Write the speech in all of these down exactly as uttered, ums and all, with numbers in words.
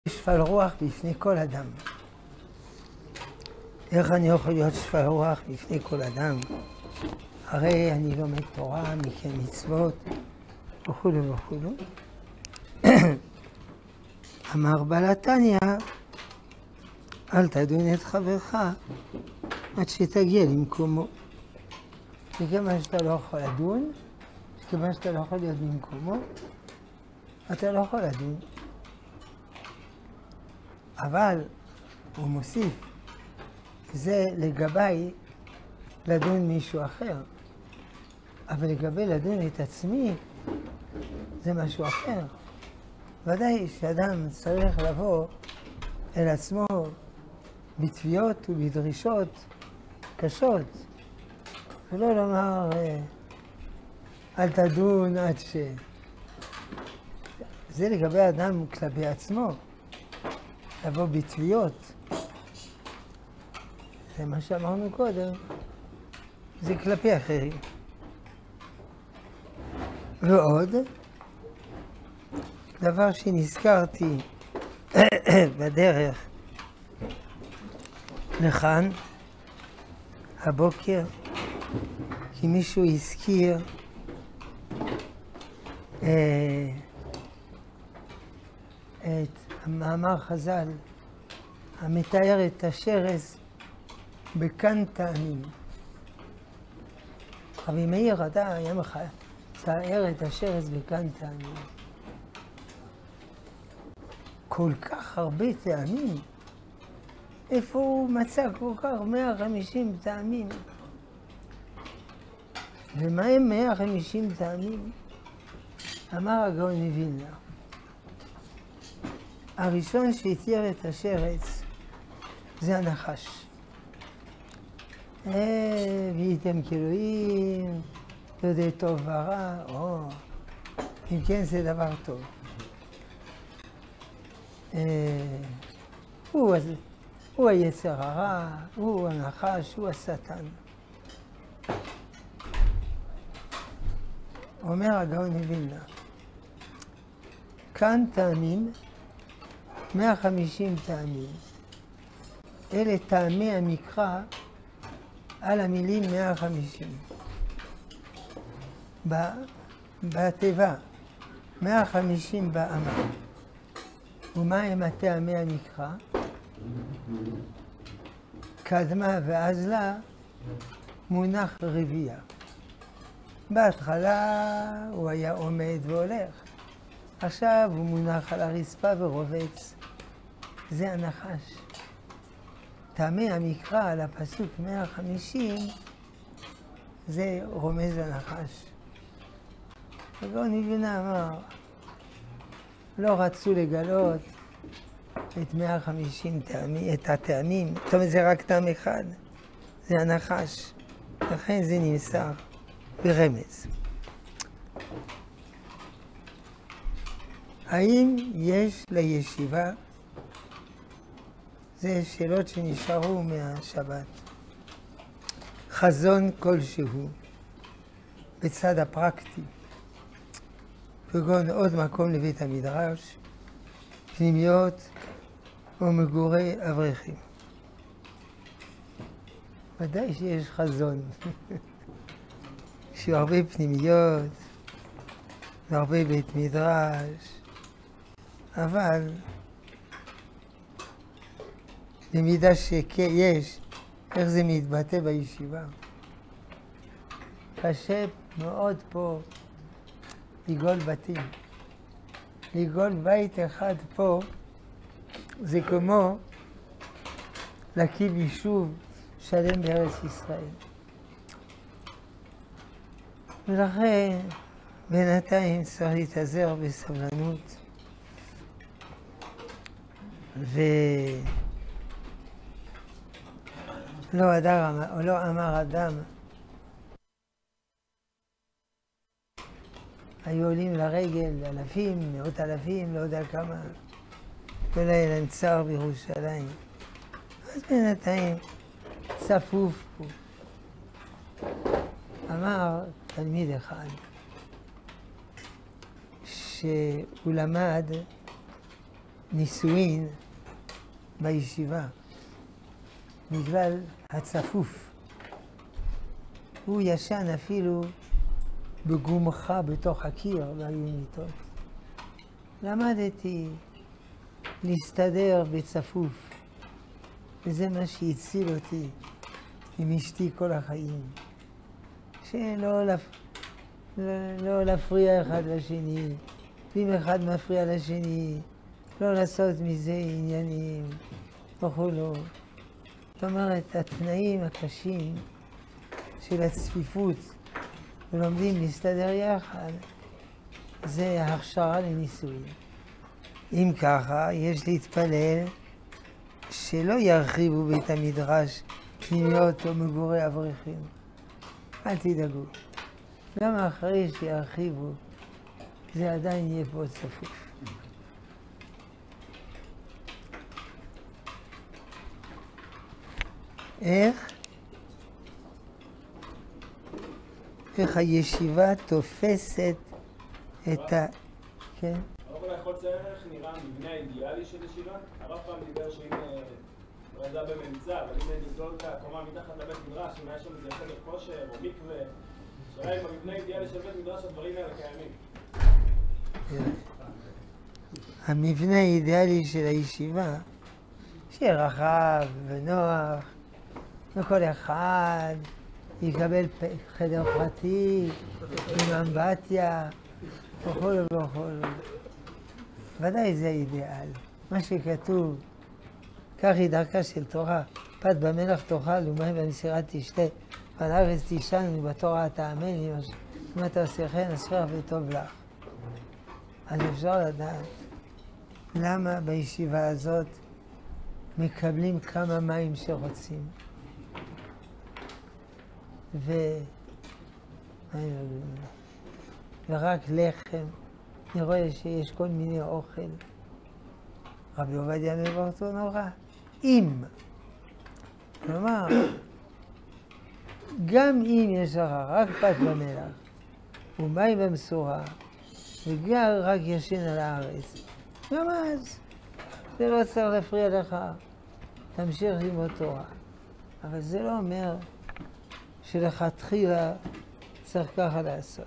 שפל רוח בפני כל אדם. איך אני יכול להיות שפל רוח בפני כל אדם? הרי אני לומד תורה, מקיים מצוות, וכו' וכו'. אמר בעל התניא, אל תדון את חברך עד שתגיע למקומו. וכיוון שאתה לא יכול לדון, וכיוון שאתה לא יכול להיות במקומו, אתה לא יכול לדון. אבל הוא מוסיף, זה לגבי לדון מישהו אחר. אבל לגבי לדון את עצמי, זה משהו אחר. ודאי שאדם צריך לבוא אל עצמו בתביעות ובדרישות קשות, ולא לומר, אל תדון עד ש... זה לגבי אדם כלפי עצמו, לבוא בתביעות. זה מה שאמרנו קודם, זה כלפי אחרים. ועוד, דבר שנזכרתי בדרך לכאן, הבוקר, כי מישהו הזכיר אה, את המאמר חז"ל המתאר את השרץ בכאן טעמים. רבי מאיר רדה היה מתאר את השרץ בכאן טעמים. כל כך הרבה טעמים. איפה הוא מצא כל כך מאה וחמישים טעמים? ומה הם מאה וחמישים טעמים? אמר הגאון מווילנה. הראשון שהתיאר את השרץ זה הנחש. והייתם כאלוהים, יודע טוב ורע, או, אם כן זה דבר טוב. הוא, הוא היצר הרע, הוא הנחש, הוא השטן. אומר הגאון מווילנה, כאן טעמים, מאה וחמישים טעמים. אלה טעמי המקרא על המילים מאה וחמישים. בתיבה, מאה וחמישים באמה. ומה הם הטעמי המקרא? קדמה ואזלה מונח רבייה. בהתחלה הוא היה עומד והולך. עכשיו הוא מונח על הרצפה ורובץ. זה הנחש. טעמי המקרא על הפסוק מאה וחמישים זה רומז לנחש. הגאון מווילנה אמר, לא רצו לגלות את מאה וחמישים טעמים, את הטעמים. זאת אומרת, זה רק טעם אחד, זה הנחש. לכן זה נמסר ברמז. האם יש לישיבה, זה שאלות שנשארו מהשבת, חזון כלשהו בצד הפרקטי, כגון עוד מקום לבית המדרש, פנימיות ומגורי אברכים? ודאי שיש חזון. יש הרבה פנימיות והרבה בית מדרש, אבל במידה שיש, איך זה מתבטא בישיבה? קשה מאוד פה לגאול בתים. לגאול בית אחד פה זה כמו להקים יישוב שלם בארץ ישראל. ולכן בינתיים צריך להתאזר בסבלנות. ולא אדם, או לא אמר אדם, היו עולים לרגל אלפים, מאות אלפים, לא יודע כמה, ולא היה להם צער בירושלים. אז בינתיים צפוף פה. אמר תלמיד אחד שהוא למד נישואין בישיבה, בגלל הצפוף. הוא ישן אפילו בגומחה בתוך הקיר, לא היו מיטות. למדתי להסתדר בצפוף, וזה מה שהציל אותי עם אשתי כל החיים. שלא לפ... לא, לא להפריע אחד לשני, אם אחד מפריע לשני, לא לעשות מזה עניינים וכולו. זאת אומרת, התנאים הקשים של הצפיפות ולומדים להסתדר יחד, זה ההכשרה לנישואים. אם ככה, יש להתפלל שלא ירחיבו בית המדרש פנימיות או מגורי אברכים. אל תדאגו. גם אחרי שירחיבו, זה עדיין יהיה פה צפוף. איך? איך הישיבה תופסת את ה... כן? הרב אולי יכול לציין איך נראה המבנה האידיאלי של ישיבה? הרב פעם דיבר שאם לא ידע בממצא, אבל אם נגדול את הקומה מתחת לבית מדרש, אם היה שם איזה חדר כושר או מקווה, שאלה אם המבנה האידיאלי של בית מדרש הדברים האלה קיימים. המבנה האידיאלי של הישיבה, שיהיה רחב ונוח, וכל אחד יקבל חדר פרטי, עם אמבטיה, וכו' וכו'. ודאי זה האידיאל. מה שכתוב, כך היא דרכה של תורה, פת במלח תאכל ומים במסירה תשתה, ועל הארץ תישן ובתורה תאמן, אם אתה עושה כן, אשריך וטוב לך. אז אפשר לדעת למה בישיבה הזאת מקבלים כמה מים שרוצים. ו... ורק לחם. אני רואה שיש כל מיני אוכל. רבי עובדיה מבורתו נורא. אם, כלומר, גם אם יש לך רק פת במלח ומים במשורה וגם רק ישן על הארץ, גם אז זה לא צריך להפריע לך, תמשיך ללמוד תורה. אבל זה לא אומר שלכתחילה צריך ככה לעשות.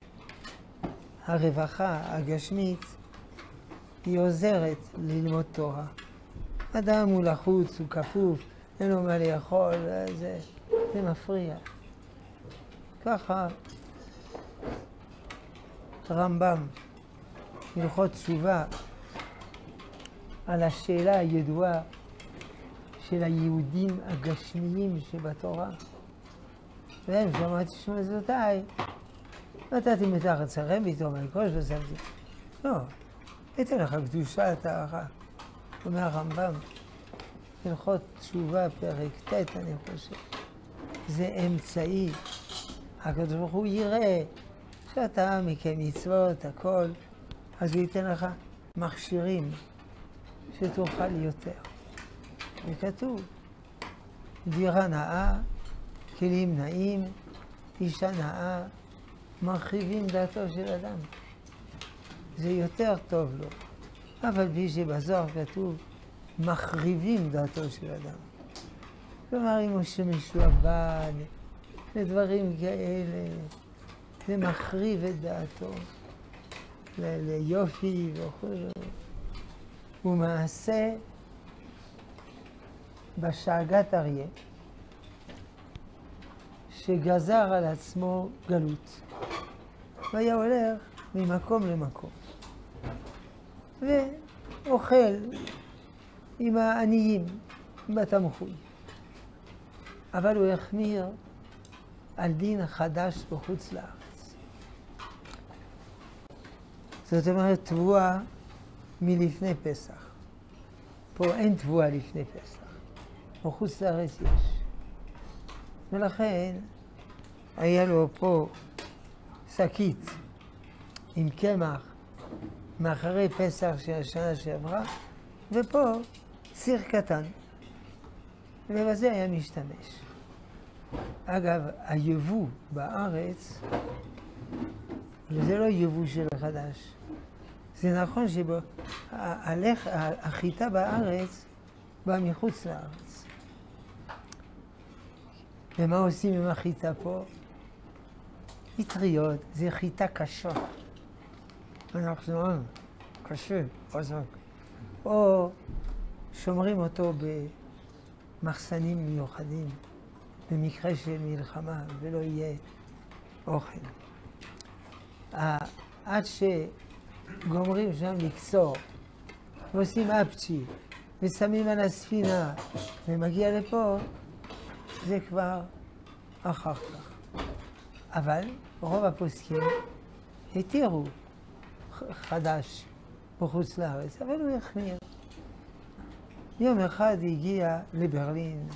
הרווחה הגשמית היא עוזרת ללמוד תורה. אדם הוא לחוץ, הוא כפוף, אין לו מה לאכול, זה, זה מפריע. ככה רמב"ם, הלכות תשובה, על השאלה הידועה של היהודים הגשמיים שבתורה. והם שמעתי שמע זאתי, נתתי מתחת שכם ביתו מלכוש ושמתי. לא, אתן לך קדושה טהרה. אומר הרמב"ם, הלכות תשובה פרק ט' אני חושב. זה אמצעי. הקדוש ברוך הוא יראה שאתה מקיים מצוות, הכל, אז הוא ייתן לך מכשירים שתוכל יותר. וכתוב, דירה נאה, כלים נאים, אישה נאה, מרחיבים דעתו של אדם. זה יותר טוב לו. אבל בי שבזוהר כתוב, מחריבים דעתו של אדם. כלומר, אם הוא שמשועבד, לדברים כאלה, זה מחריב את דעתו, ליופי וכו'. ומעשה בשאגת אריה, שגזר על עצמו גלות, והיה הולך ממקום למקום, ואוכל עם העניים בתמחוי. אבל הוא החמיר על דין חדש בחוץ לארץ. זאת אומרת, תבואה מלפני פסח. פה אין תבואה לפני פסח. בחוץ לארץ יש. ולכן היה לו פה שקית עם קמח מאחרי פסח של השנה שעברה, ופה סיר קטן. ובזה היה משתמש. אגב, היבוא בארץ, זה לא יבוא של חדש, זה נכון שהחיטה בארץ באה מחוץ לארץ. ומה עושים עם החיטה פה? אטריות, זה חיטה קשה. אנחנו אומרים, קשה, חזק. או שומרים אותו במחסנים מיוחדים, במקרה של מלחמה, ולא יהיה אוכל. עד שגומרים שם לקצור, ועושים אפצ'י, ושמים על הספינה, ומגיע לפה, זה כבר אחר כך. אבל רוב הפוסקים התירו חדש בחוץ לארץ, אבל הוא החמיר. יום אחד הגיע לברלין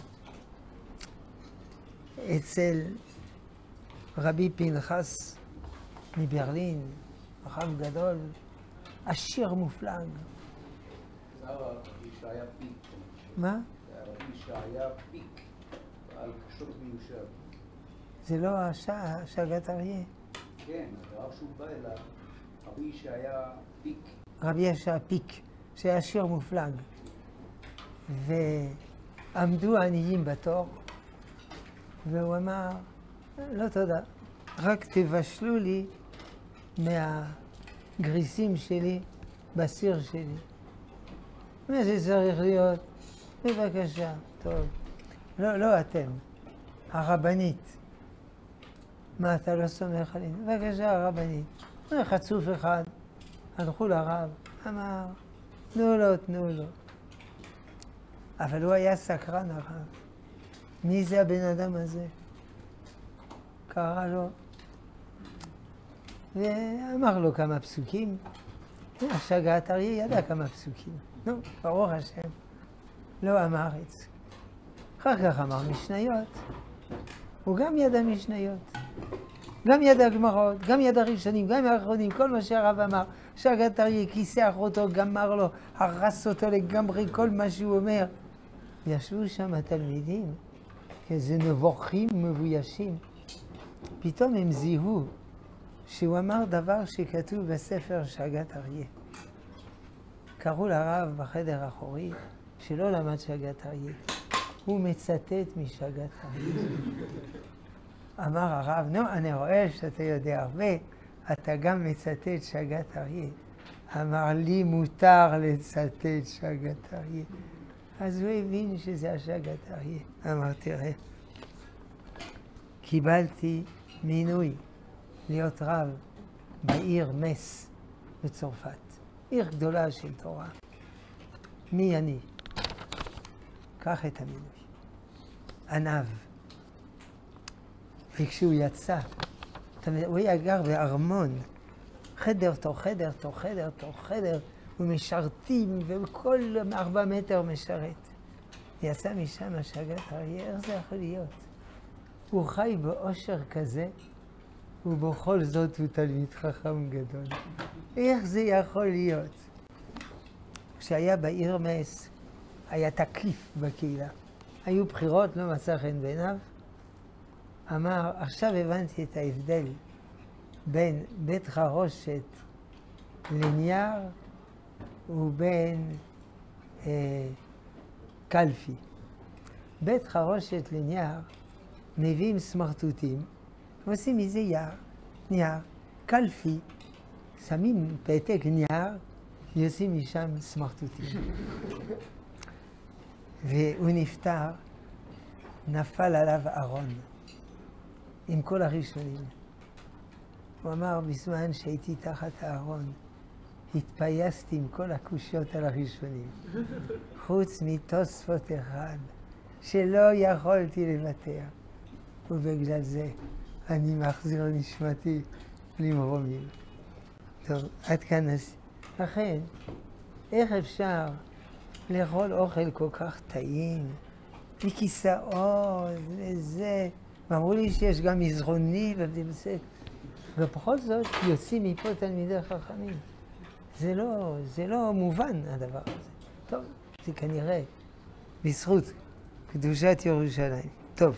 אצל רבי פנחס מברלין, חכם גדול, עשיר מופלג. זה הרבי שהיה פיק. מה? זה הרבי שהיה פיק, על קשות מיושב. זה לא השגת אריה? כן, הרב שהוא בא אליו, רבי שהיה פיק. רבי ישע פיק, שהיה עשיר מופלג. ועמדו עניים בתור, והוא אמר, לא תודה, רק תבשלו לי מהגריסים שלי בסיר שלי. מה זה צריך להיות? בבקשה, טוב. לא, לא אתם, הרבנית. מה, אתה לא סומך עלינו? בבקשה, הרבנית. חצוף אחד, הלכו לרב, אמר, תנו לו, תנו לו. אבל הוא היה סקרן הרב. מי זה הבן אדם הזה? קרא לו, ואמר לו כמה פסוקים. השגת אריה ידע כמה פסוקים. נו, ברוך השם. לא אמר את זה. אחר כך אמר משניות. הוא גם ידע משניות. גם ידע גמרות, גם ידע ראשונים, גם האחרונים, כל מה שהרב אמר. שגת אריה כיסח אותו, גמר לו, הרס אותו לגמרי, כל מה שהוא אומר. ישבו שם התלמידים, כאיזה נבוכים מבוישים. פתאום הם זיהו שהוא אמר דבר שכתוב בספר שגת אריה. קראו לרב בחדר האחורי, שלא למד שגת אריה. הוא מצטט משגת אריה. אמר הרב, נו, אני רואה שאתה יודע הרבה, אתה גם מצטט שגת אריה. אמר לי מותר לצטט שגת אריה. אז הוא הבין שזה השגת אריה. אמר, תראה, קיבלתי מינוי להיות רב בעיר מס בצרפת, עיר גדולה של תורה. מי אני? קח את המינוי. ענב. וכשהוא יצא, הוא היה גר בארמון, חדר תוך חדר תוך חדר תוך חדר, ומשרתים, וכל ארבע מטר משרת. יצא משם השגת אריה, איך זה יכול להיות? הוא חי באושר כזה, ובכל זאת הוא תלמיד חכם גדול. איך זה יכול להיות? כשהיה בעיר מס, היה תקליף בקהילה. היו בחירות, לא מצא חן בעיניו. אמר, עכשיו הבנתי את ההבדל בין בית חרושת לנייר ובין אה, קלפי. בית חרושת לנייר מביאים סמרטוטים, ועושים מזה יער, נייר. קלפי, שמים פתק נייר, ויוצאים משם סמרטוטים. והוא נפטר, נפל עליו ארון, עם כל הראשונים. הוא אמר, בזמן שהייתי תחת הארון, התפייסתי עם כל הקושיות על הראשונים, חוץ מתוספות אחד, שלא יכולתי לוותר. ובגלל זה אני מחזיר נשמתי למרומים. טוב, עד כאן נס... לכן, איך אפשר לאכול אוכל כל כך טעים, מכיסאות וזה, ואמרו לי שיש גם מזרוני ובזה, ובכל זאת יוצאים מפה תלמידי חכמים. זה לא, זה לא מובן הדבר הזה. טוב, זה כנראה בזכות קדושת ירושלים. טוב,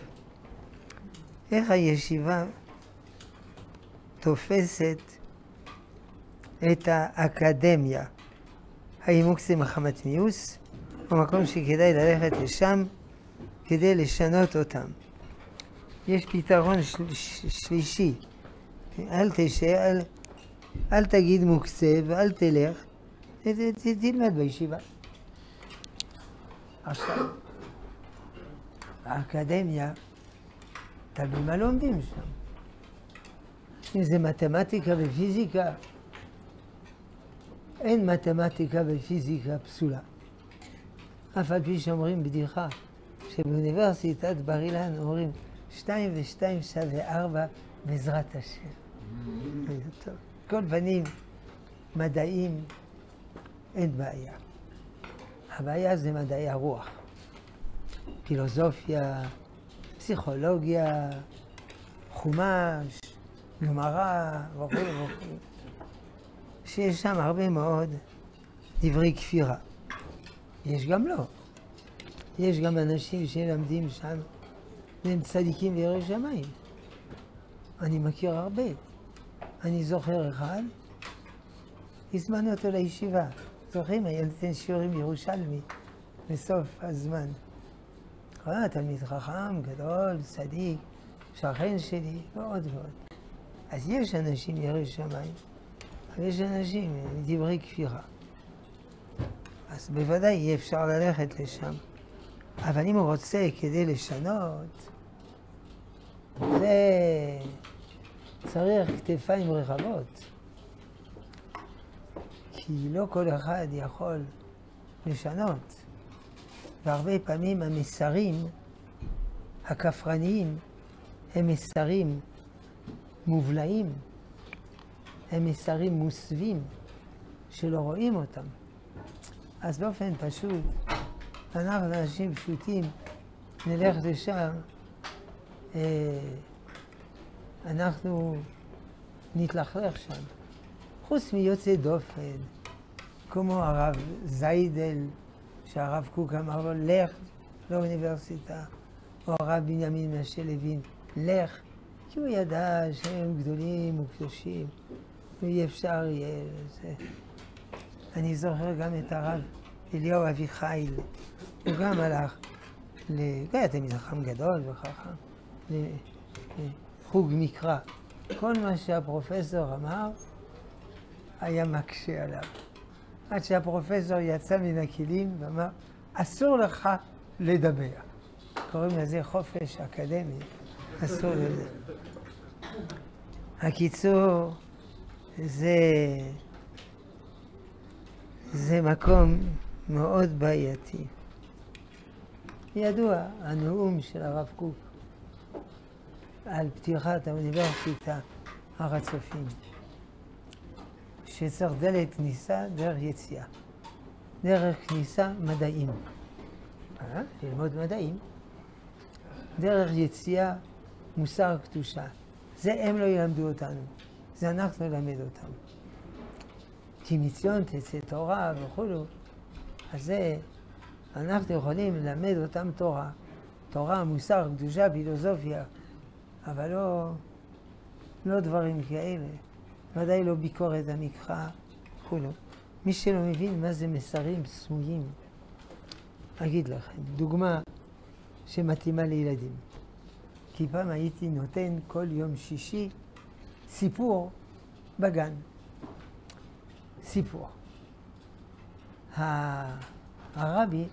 איך הישיבה תופסת את האקדמיה. האימוק זה מחמת מיאוס, הוא מקום שכדאי ללכת לשם כדי לשנות אותם. יש פתרון של, ש, שלישי, אל תשאר, אל, אל תגיד מוקצה ואל תלך, ת, ת, ת, תלמד בישיבה. עכשיו, האקדמיה, תלוי מה לומדים שם. אם זה מתמטיקה ופיזיקה, אין מתמטיקה ופיזיקה פסולה. אף על פי שאומרים בדיחה, שבאוניברסיטת בר אילן אומרים שתיים ושתיים שווה ארבע בעזרת השם. טוב. כל פנים, מדעים, אין בעיה. הבעיה זה מדעי הרוח. פילוסופיה, פסיכולוגיה, חומש, גמרא וכו' וכו'. שיש שם הרבה מאוד דברי כפירה. יש גם לא. יש גם אנשים שלמדים שם והם צדיקים ויראי שמיים. אני מכיר הרבה. אני זוכר אחד, הזמנו אותו לישיבה. זוכרים, היה נותן שיעורים ירושלמי בסוף הזמן. היה תלמיד חכם, גדול, צדיק, שכן שלי, ועוד ועוד. אז יש אנשים יראי שמיים, אבל יש אנשים עם דברי כפירה. אז בוודאי יהיה אפשר ללכת לשם. אבל אם הוא רוצה כדי לשנות, זה צריך כתפיים רחבות. כי לא כל אחד יכול לשנות. והרבה פעמים המסרים הכפרניים הם מסרים מובלעים, הם מסרים מוסווים שלא רואים אותם. אז באופן פשוט, אנחנו אנשים פשוטים, נלך לשם, אה, אנחנו נתלכלך שם. חוץ מיוצא דופן, כמו הרב זיידל, שהרב קוק אמר לו, לך לאוניברסיטה, או הרב בנימין מנשה לוין, לך, כי הוא ידע שהם גדולים וקדושים, ואי אפשר יהיה לזה. אני זוכר גם את הרב אליהו אביחיל, הוא גם הלך, הוא היה תמיד חכם גדול וחכם, לחוג מקרא. כל מה שהפרופסור אמר היה מקשה עליו. עד שהפרופסור יצא מן הכלים ואמר, אסור לך לדבר. קוראים לזה חופש אקדמי, אסור לדבר. הקיצור, זה, זה מקום מאוד בעייתי. ידוע, הנאום של הרב קוק על פתיחת האוניברסיטה הר הצופים, שצריך דלת כניסה, דרך יציאה. דרך כניסה, מדעים. אה? ללמוד מדעים. דרך יציאה, מוסר קדושה. זה הם לא ילמדו אותנו, זה אנחנו נלמד אותם. כי מציון תצא תורה וכו'. אז זה, אנחנו יכולים ללמד אותם תורה. תורה, מוסר, קדושה, פילוסופיה, אבל לא, לא דברים כאלה. ודאי לא ביקורת המקרא וכו'. מי שלא מבין מה זה מסרים סמויים, אגיד לכם, דוגמה שמתאימה לילדים. כי פעם הייתי נותן כל יום שישי סיפור בגן. סיפור. הרבי,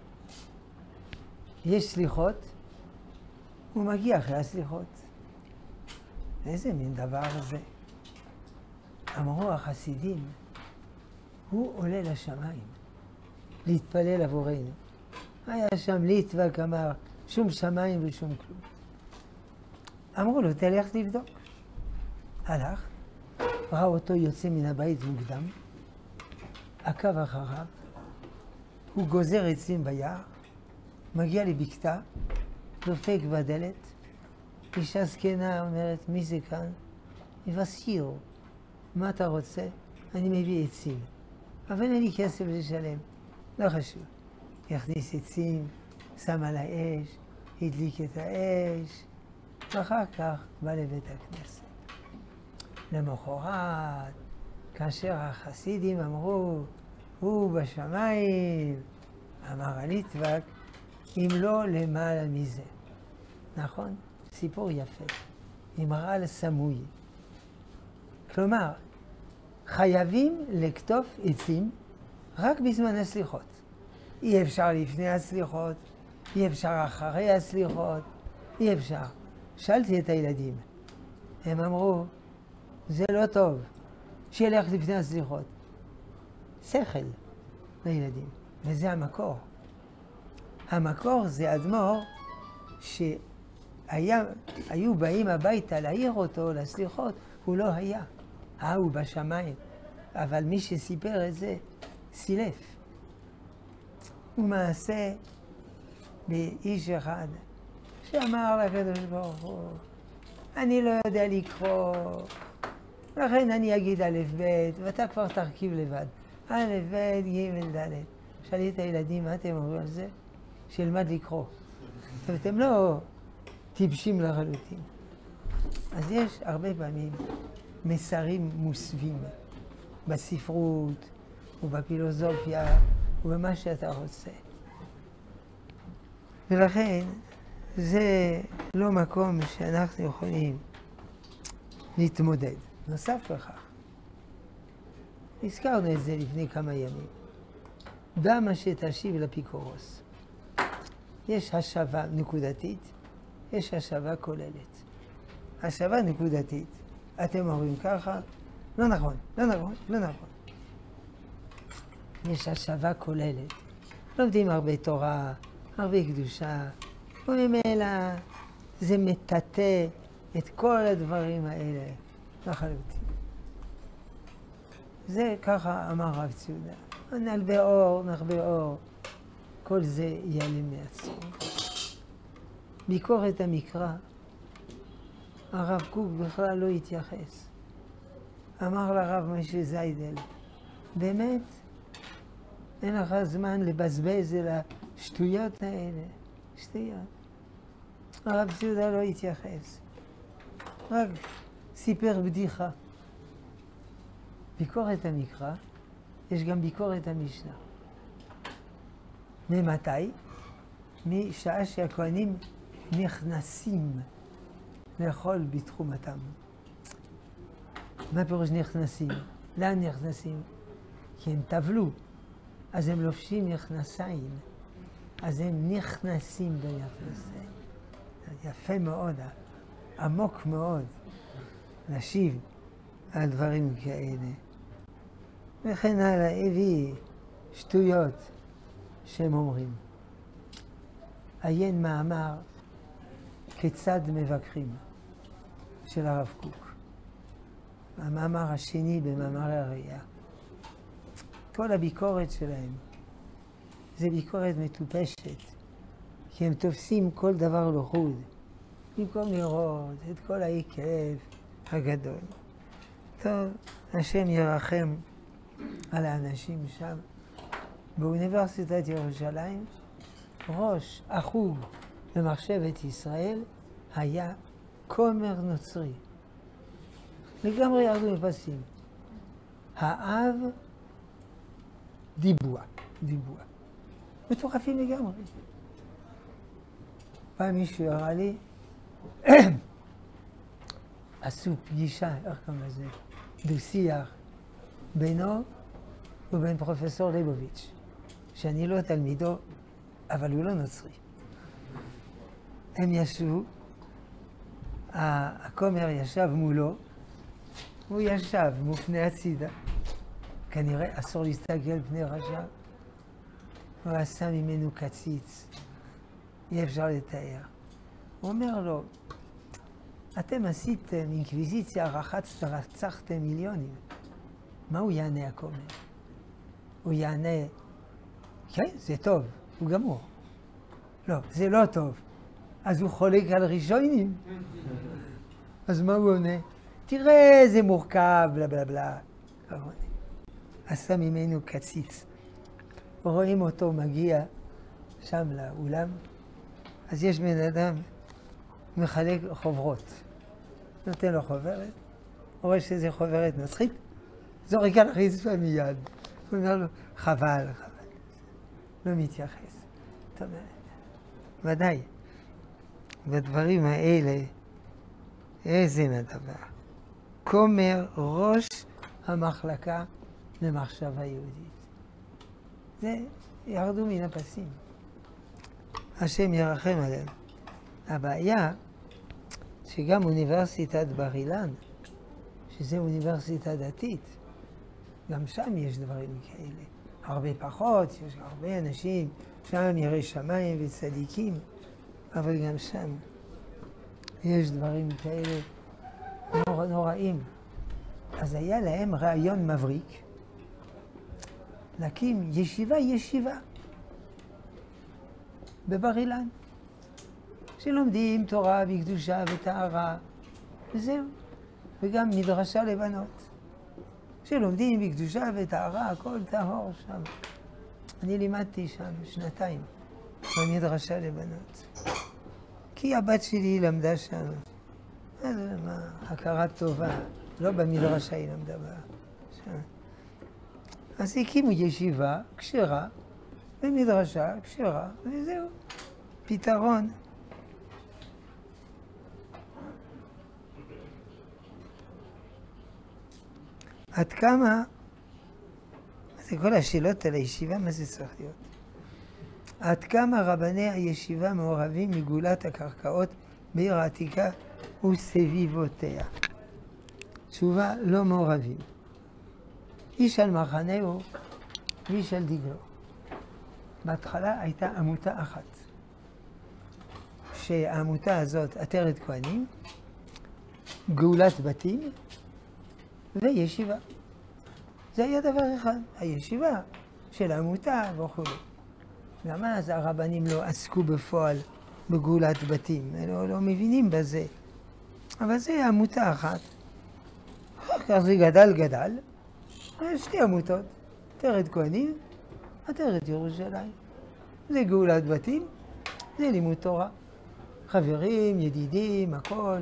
יש סליחות, הוא מגיע אחרי הסליחות. איזה מין דבר זה? אמרו החסידים, הוא עולה לשמיים להתפלל עבורנו. היה שם ליטבק אמר, שום שמיים ושום כלום. אמרו לו, תלך לבדוק. הלך, ראה אותו יוצא מן הבית מוקדם, עקב אחריו, הוא גוזר עצים ביער, מגיע לבקתה, דופק בדלת, אישה זקנה אומרת, מי זה כאן? מבשיר, מה אתה רוצה? אני מביא עצים, אבל אין לי כסף לשלם, לא חשוב. יכניס עצים, שם על האש, הדליק את האש, ואחר כך בא לבית הכנסת. למחרת, כאשר החסידים אמרו, הוא בשמיים, אמר הליטבק, אם לא למעלה מזה. נכון? סיפור יפה. עם רעל סמוי. כלומר, חייבים לקטוף עצים רק בזמן הסליחות. אי אפשר לפני הסליחות, אי אפשר אחרי הסליחות, אי אפשר. שאלתי את הילדים, הם אמרו, זה לא טוב, שילך לפני הסליחות. שכל לילדים, וזה המקור. המקור זה אדמו"ר שהיו באים הביתה להעיר אותו לסליחות, הוא לא היה. אה, הוא בשמיים. אבל מי שסיפר את זה, סילף. ומעשה באיש אחד שאמר לקדוש ברוך הוא, אני לא יודע לקרוא, לכן אני אגיד א' ב', ואתה כבר תרכיב לבד. א' ב' ג' ד'. שאלי את הילדים, מה אתם אומרים על זה? שילמד לקרוא. אבל אתם לא טיפשים לחלוטין. אז יש הרבה פעמים מסרים מוסווים בספרות ובפילוסופיה ובמה שאתה רוצה. ולכן זה לא מקום שאנחנו יכולים להתמודד. נוסף לכך, הזכרנו את זה לפני כמה ימים. דע מה שתשיב לאפיקורוס. יש השבה נקודתית, יש השבה כוללת. השבה נקודתית, אתם אומרים ככה, לא נכון, לא נכון, לא נכון. יש השבה כוללת. לומדים הרבה תורה, הרבה קדושה, וממילא זה מטאטא את כל הדברים האלה לחלוטין. זה ככה אמר רב ציודה. נלווה אור, נחווה אור, כל זה ייעלם מעצמו. ביקורת המקרא, הרב קוק בכלל לא התייחס. אמר לרב משה זיידל, באמת, אין לך זמן לבזבז על השטויות האלה. שטויות. הרב ציודה לא התייחס. רק סיפר בדיחה. ביקורת המקרא, יש גם ביקורת המשנה. ממתי? משעה שהכהנים נכנסים לאכול בתחומתם. מה פירוש נכנסים? לאן נכנסים? כי הם טבלו, אז הם לובשים מכנסיים, אז הם נכנסים במכנסיים. יפה מאוד, עמוק מאוד, להשיב על דברים כאלה. וכן הלאה, הביא שטויות שהם אומרים. עיין מאמר כיצד מבקרים של הרב קוק. המאמר השני במאמרי הראייה. כל הביקורת שלהם זה ביקורת מטופשת, כי הם תופסים כל דבר לחוד, במקום לראות את כל העקב הגדול. טוב, השם ירחם על האנשים שם. באוניברסיטת ירושלים, ראש החוג למחשבת ישראל היה כומר נוצרי. לגמרי ירדו מפסים. האב דיבוע, דיבוע. מטורפים לגמרי. פעם מישהו הראה לי, עשו פגישה, איך קוראים לזה? דו-שיח בינו ובין פרופסור ליבוביץ', שאני לא תלמידו, אבל הוא לא נוצרי. הם ישבו, הכומר ישב מולו, הוא ישב מופנה הצידה. כנראה אסור להסתגל פני רשע. הוא עשה ממנו קציץ, אי אפשר לתאר. הוא אומר לו, אתם עשיתם אינקוויזיציה, רחצת, רצחתם מיליונים. מה הוא יענה הכומר? הוא יענה, כן, זה טוב, הוא גמור. לא, זה לא טוב. אז הוא חולק על ראשונים. אז מה הוא עונה? תראה, זה מורכב, בלה בלה בלה. עשה ממנו קציץ. רואים אותו מגיע שם לאולם, אז יש בן אדם מחלק חוברות. נותן לו חוברת, רואה שזה חוברת נוצרית, זורק על הרצפה מיד. הוא אומר לו, חבל, חבל. לא מתייחס. טוב, ודאי. בדברים האלה, איזה מדבר. כומר ראש המחלקה למחשבה יהודית. זה ירדו מן הפסים. השם ירחם עליהם. הבעיה שגם אוניברסיטת בר אילן, שזה אוניברסיטה דתית, גם שם יש דברים כאלה. הרבה פחות, יש הרבה אנשים, שם יראי שמיים וצדיקים, אבל גם שם יש דברים כאלה נורא, נוראים. אז היה להם רעיון מבריק להקים ישיבה ישיבה בבר אילן, שלומדים תורה וקדושה וטהרה, וזהו. וגם מדרשה לבנות, שלומדים בקדושה וטהרה, הכל טהור שם. אני לימדתי שם שנתיים במדרשה לבנות, כי הבת שלי למדה שם. אז מה, הכרה טובה, לא במדרשה היא למדה בה. שם. אז הקימו ישיבה כשרה, במדרשה כשרה, וזהו, פתרון. עד כמה, זה כל השאלות על הישיבה, מה זה צריך להיות? עד כמה רבני הישיבה מעורבים מגאולת הקרקעות בעיר העתיקה וסביבותיה? תשובה, לא מעורבים. איש על מחנהו ואיש על דגלו. בהתחלה הייתה עמותה אחת, שהעמותה הזאת עטרת כהנים, גאולת בתים וישיבה. זה היה דבר אחד, הישיבה של העמותה וכו'. גם אז הרבנים לא עסקו בפועל בגאולת בתים, הם לא, לא מבינים בזה. אבל זה עמותה אחת. אחר כך זה גדל גדל, שתי עמותות, עטרת כהנים, עטרת ירושלים. זה גאולת בתים, זה לימוד תורה. חברים, ידידים, הכל.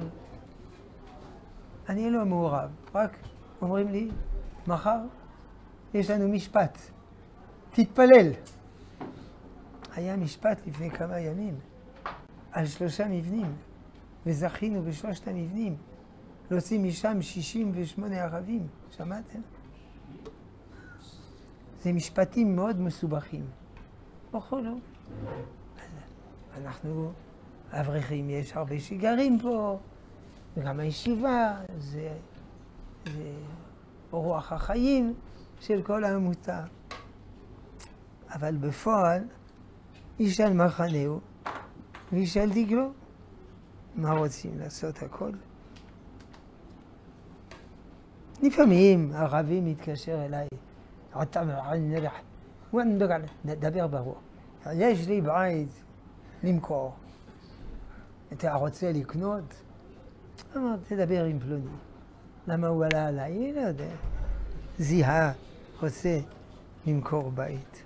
אני לא מעורב, רק אומרים לי, מחר יש לנו משפט, תתפלל. היה משפט לפני כמה ימים על שלושה מבנים, וזכינו בשלושת המבנים להוציא משם שישים ושמונה ערבים, שמעתם? זה משפטים מאוד מסובכים. בכל לא. אנחנו אברכים, יש הרבה שגרים פה, וגם הישיבה, זה, זה רוח החיים של כל העמותה. אבל בפועל, איש על מחנהו ואיש על דגלו. מה רוצים לעשות הכל? לפעמים הערבי מתקשר אליי, דבר ברור, יש לי בית למכור, אתה רוצה לקנות? אמר, תדבר עם פלוני. למה הוא עלה עליי? אני לא יודע. זיהה, רוצה למכור בית.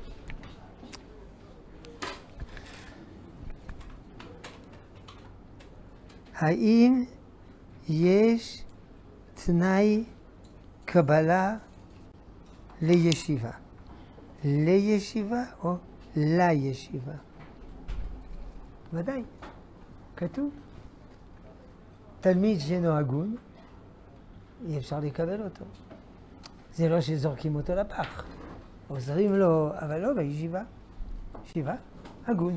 האם יש תנאי קבלה לישיבה? לישיבה או לישיבה? ודאי, כתוב. תלמיד שאינו הגון, אי אפשר לקבל אותו. זה לא שזורקים אותו לפח. עוזרים לו, אבל לא בישיבה. ישיבה, הגון.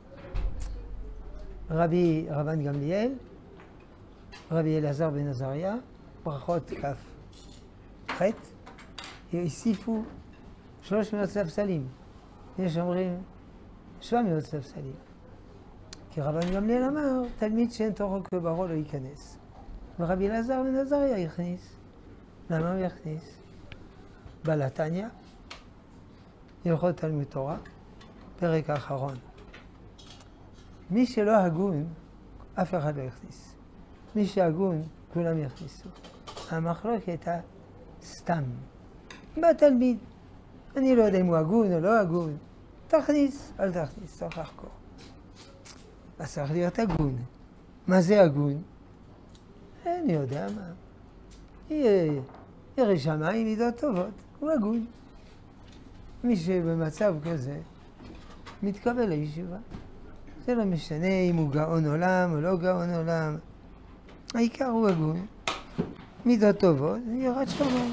רבי רבן גמליאל, רבי אלעזר בן עזריה, ברכות כף ח', הוסיפו שלוש מאות ספסלים. יש אומרים שבע מאות ספסלים. כי רבן גמליאל אמר, תלמיד שאין תורו כברו לא ייכנס. ורבי אלעזר בן עזריה יכניס. למה הוא יכניס? בעל התניא, הלכות תלמוד תורה, פרק האחרון. מי שלא הגון, אף אחד לא יכניס. מי שהגון, כולם יכניסו. המחלוקת הייתה סתם. בא תלמיד, אני לא יודע אם הוא הגון או לא הגון. תכניס, אל תכניס, צריך לחקור. אז צריך להיות הגון. מה זה הגון? אני יודע מה. ירא שמיים, מידות טובות, הוא הגון. מי שבמצב כזה מתקבל לישיבה. זה לא משנה אם הוא גאון עולם או לא גאון עולם. העיקר הוא הגון. מידות טובות, יראת שמיים.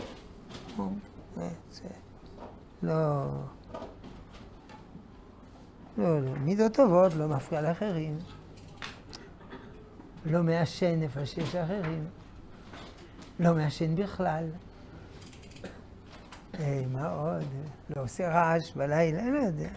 לא, לא, לא. מידות טובות לא מפריע לאחרים. לא מעשן איפה שיש אחרים. לא מעשן בכלל. היי, מה עוד? לא עושה רעש בלילה, לא יודע.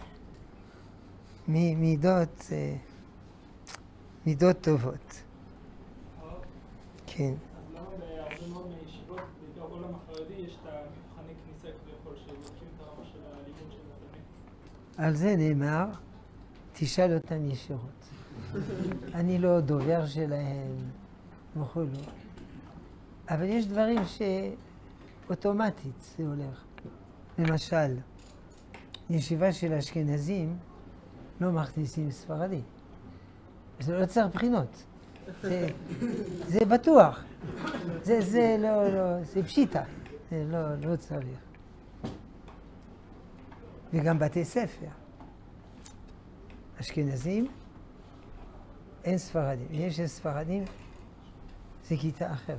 מידות, מידות טובות. כן. אז למה בהרבה מאוד מישיבות, בעיקר בעולם החרדי, יש את המבחני כניסה כביכול שבודקים את הרמה של הלימוד של התלמיד? על זה נאמר, תשאל אותם ישירות. אני לא דובר שלהם וכו'. אבל יש דברים שאוטומטית זה הולך. למשל, ישיבה של אשכנזים לא מכניסים ספרדי. זה לא צריך בחינות. זה, זה בטוח. זה, זה לא, לא, זה פשיטה. זה לא, לא צריך. וגם בתי ספר. אשכנזים, אין ספרדים. יש ספרדים, זה כיתה אחרת.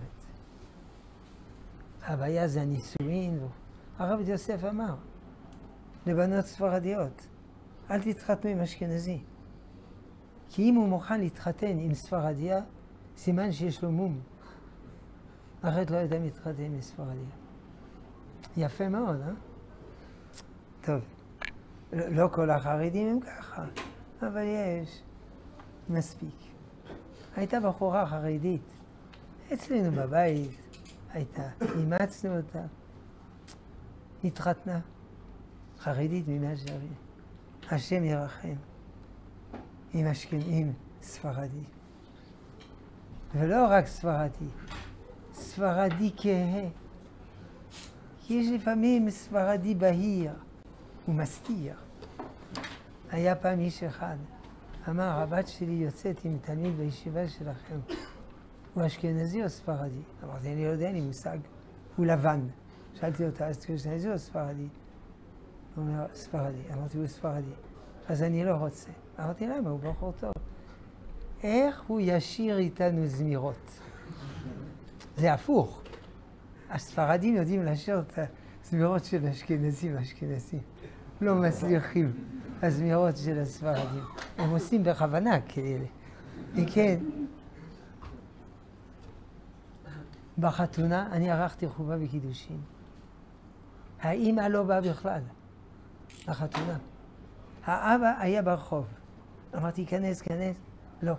הבעיה זה הנישואין. הרב יוסף אמר, לבנות ספרדיות, אל תתחתנו עם אשכנזי. כי אם הוא מוכן להתחתן עם ספרדיה, סימן שיש לו מום. אחרת לא יודע להתחתן עם ספרדיה. יפה מאוד, אה? טוב, לא כל החרדים הם ככה, אבל יש מספיק. הייתה בחורה חרדית, אצלנו בבית, הייתה, אימצנו אותה, התחתנה, חרדית ממאה שערים. השם ירחם, עם אשכנזים ספרדי. ולא רק ספרדי, ספרדי כהה. כי יש לפעמים ספרדי בהיר ומסתיר. היה פעם איש אחד, אמר, הבת שלי יוצאת עם תלמיד בישיבה שלכם. הוא אשכנזי או ספרדי? אמרתי, אני לא יודע, אין לי מושג. הוא לבן. שאלתי אותה, אשכנזי או ספרדי? הוא אומר, ספרדי. אמרתי, הוא ספרדי. אז אני לא רוצה. אמרתי, למה? הוא בחור טוב. איך הוא ישיר איתנו זמירות? זה הפוך. הספרדים יודעים לשיר את הזמירות של אשכנזים, אשכנזים. לא מצליחים הזמירות של הספרדים. הם עושים בכוונה כאלה. וכן, בחתונה אני ערכתי חופה וקידושין. האמא לא באה בכלל לחתונה. האבא היה ברחוב. אמרתי, כנס, כנס. לא.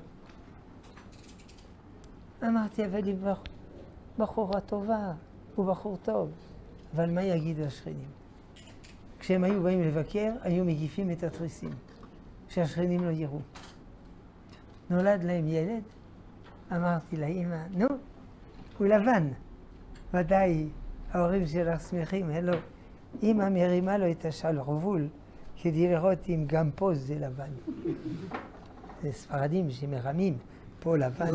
אמרתי, אבל היא בחורה טובה, הוא בחור טוב. אבל מה יגידו השכנים? כשהם היו באים לבקר, היו מגיפים את התריסים, שהשכנים לא יראו. נולד להם ילד, אמרתי לאמא, נו, הוא לבן. ודאי, ההורים שלך שמחים, אלו. אמא מרימה לו את השלרבול, כדי לראות אם גם פה זה לבן. זה ספרדים שמרמים, פה לבן.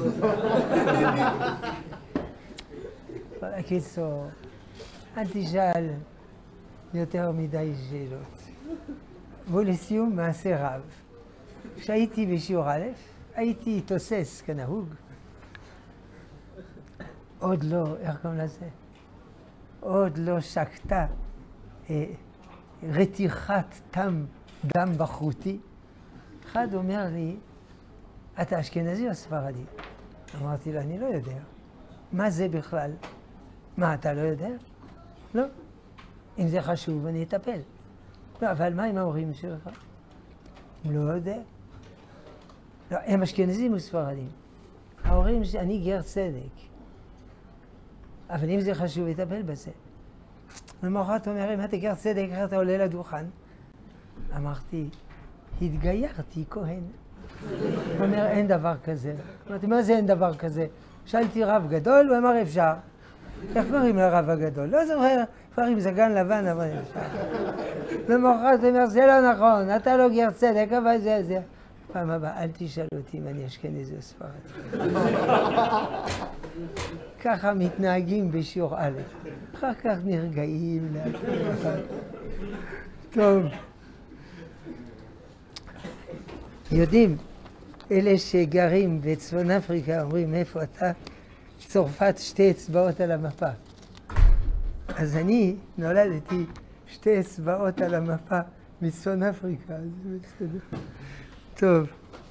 בקיצור, אל תשאל יותר מדי שאלות. ולסיום, מעשה רב. כשהייתי בשיעור א', הייתי תוסס כנהוג. עוד לא, איך קוראים לזה? עוד לא שקטה אה, רתיחת תם דם בחרותי. אחד אומר לי, אתה אשכנזי או ספרדי? אמרתי לו, אני לא יודע. מה זה בכלל? מה, אתה לא יודע? לא. אם זה חשוב, אני אטפל. לא, אבל מה עם ההורים שלך? לא יודע. לא, הם אשכנזים וספרדים. ההורים שלי, אני גר צדק. אבל אם זה חשוב, אטפל בזה. למחרת אומר, אם אתה גר צדק, איך אתה עולה לדוכן? אמרתי, התגיירתי כהן. הוא אומר, אין דבר כזה. אמרתי, מה זה אין דבר כזה? שאלתי רב גדול, הוא אמר, אפשר. איך קוראים לרב הגדול? לא זוכר, קוראים זקן לבן, אבל אפשר. למחרת הוא אומר, זה לא נכון, אתה לא גר צדק, אבל זה זה. פעם הבאה אל תשאל אותי אם אני אשכנזי או ספרדי. ככה מתנהגים בשיעור א', אחר כך נרגעים לאט. טוב. יודעים, אלה שגרים בצפון אפריקה אומרים, איפה אתה? צרפת שתי אצבעות על המפה. אז אני נולדתי שתי אצבעות על המפה מצפון אפריקה, אז זה בסדר. טוב.